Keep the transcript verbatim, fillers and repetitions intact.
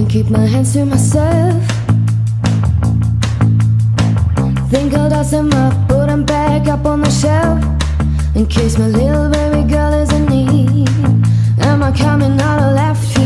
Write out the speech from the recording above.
Can't keep my hands to myself. Think I'll dust them up, put them back up on the shelf, in case my little baby girl is in need. Am I coming out of left